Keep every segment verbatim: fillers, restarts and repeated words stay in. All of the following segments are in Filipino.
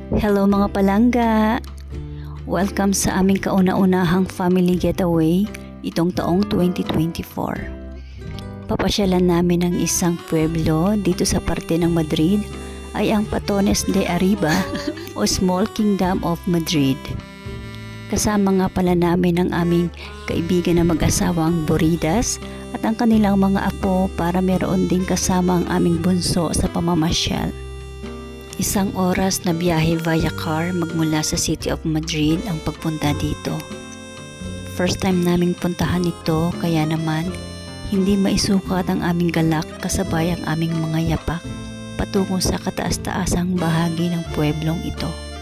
Hello mga palangga! Welcome sa aming kauna-unahang family getaway itong taong twenty twenty-four. Papasyalan namin ang isang pueblo dito sa parte ng Madrid ay ang Patones de Arriba o Small Kingdom of Madrid. Kasama nga pala namin ang aming kaibigan na mag-asawang Boridas at ang kanilang mga apo para meron din kasama ang aming bunso sa pamamasyal. Isang oras na biyahe via car magmula sa City of Madrid ang pagpunta dito. First time naming puntahan ito kaya naman hindi maisukat ang aming galak kasabay ang aming mga yapak patungo sa kataas-taasang bahagi ng pueblong ito.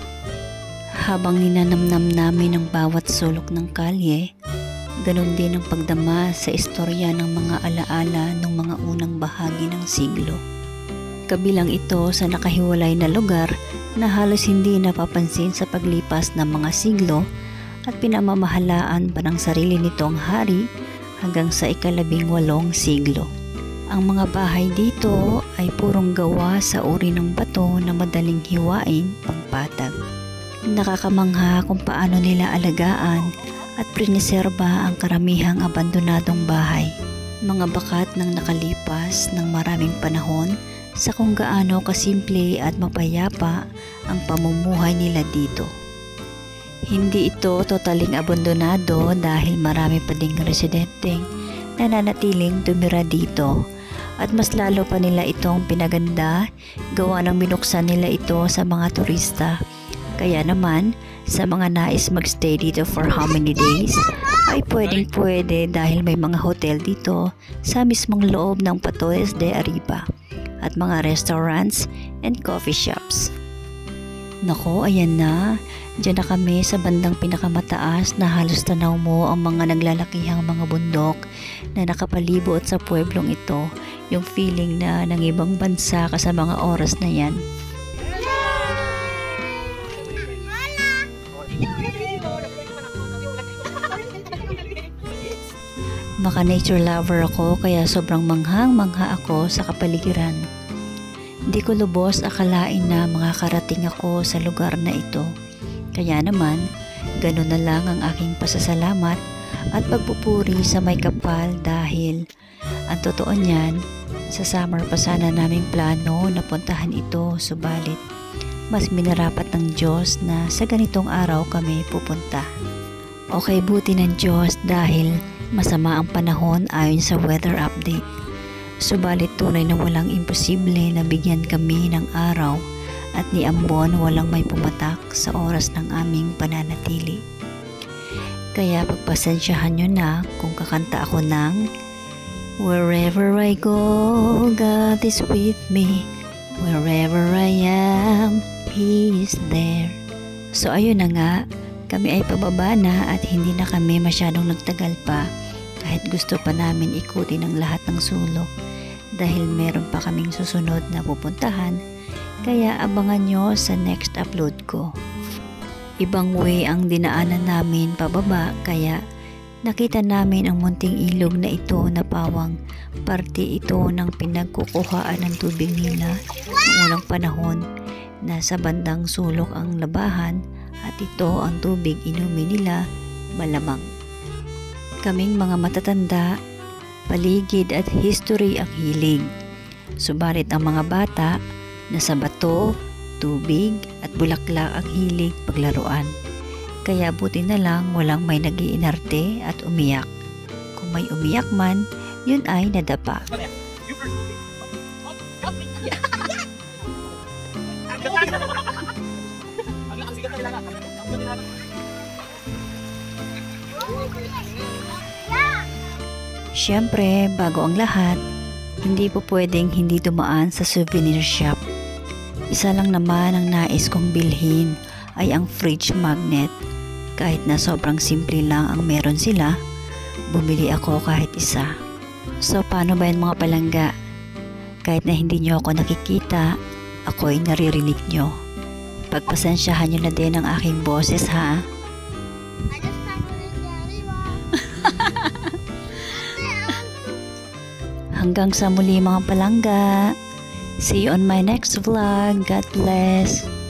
Habang ninanamnam namin ang bawat sulok ng kalye, ganun din ang pagdama sa istorya ng mga alaala ng mga unang bahagi ng siglo. Kabilang ito sa nakahiwalay na lugar na halos hindi napapansin sa paglipas ng mga siglo at pinamamahalaan pa ng sarili nitong hari hanggang sa ikalabing walong siglo. Ang mga bahay dito ay purong gawa sa uri ng bato na madaling hiwain pangpatag. Nakakamangha kung paano nila alagaan at priniserba ang karamihang abandonadong bahay. Mga bakat ng nakalipas ng maraming panahon sa kung gaano kasimple at mapayapa ang pamumuhay nila dito. Hindi ito totaling abandonado dahil marami pa ding residenteng nananatiling tumira dito at mas lalo pa nila itong pinaganda gawa ng binuksan nila ito sa mga turista. Kaya naman sa mga nais magstay dito for how many days ay pwedeng pwede dahil may mga hotel dito sa mismong loob ng Patones de Arriba at mga restaurants and coffee shops. Nako, ayan na. Diyan na kami sa bandang pinakamataas na halos tanaw mo ang mga naglalakihang mga bundok na nakapalibot sa pueblong ito. Yung feeling na ng ibang bansa ka sa mga oras na yan. Maka nature lover ako kaya sobrang manghang-mangha ako sa kapaligiran. Hindi ko lubos akalain na makakarating ako sa lugar na ito. Kaya naman, ganun na lang ang aking pasasalamat at pagpupuri sa may kapal dahil ang totoo niyan, sa summer pa sana naming plano na puntahan ito subalit mas minarapat ng Diyos na sa ganitong araw kami pupunta. Okay, buti ng Diyos dahil masama ang panahon ayon sa weather update. Subalit tunay na walang imposible na bigyan kami ng araw at ni ambon walang may pumatak sa oras ng aming pananatili. Kaya pagpasensyahan nyo na kung kakanta ako ng Wherever I go, God is with me. Wherever I am, He is there. So ayun na nga, kami ay pababa na at hindi na kami masyadong nagtagal pa kahit gusto pa namin ikutin ang lahat ng sulok dahil meron pa kaming susunod na pupuntahan kaya abangan nyo sa next upload ko. Ibang way ang dinaanan namin pababa kaya nakita namin ang munting ilog na ito na pawang parte ito ng pinagkukuhaan ng tubig nila noong unang panahon na sa bandang sulok ang labahan at ito ang tubig inumin nila malamang. Kaming mga matatanda, paligid at history ang hilig. Subalit ang mga bata, nasa bato, tubig at bulaklak ang hilig paglaruan. Kaya buti na lang walang may nag-iinarte at umiyak. Kung may umiyak man, yun ay nadapa. Siyempre, bago ang lahat, hindi po pwedeng hindi dumaan sa souvenir shop. Isa lang naman ang nais kong bilhin ay ang fridge magnet. Kahit na sobrang simple lang ang meron sila, bumili ako kahit isa. So paano ba yan mga palangga? Kahit na hindi nyo ako nakikita, ako'y naririnig nyo. Pagpasensyahan nyo na din ang aking boses ha. Hanggang sa muli mga palangga. See you on my next vlog. God bless.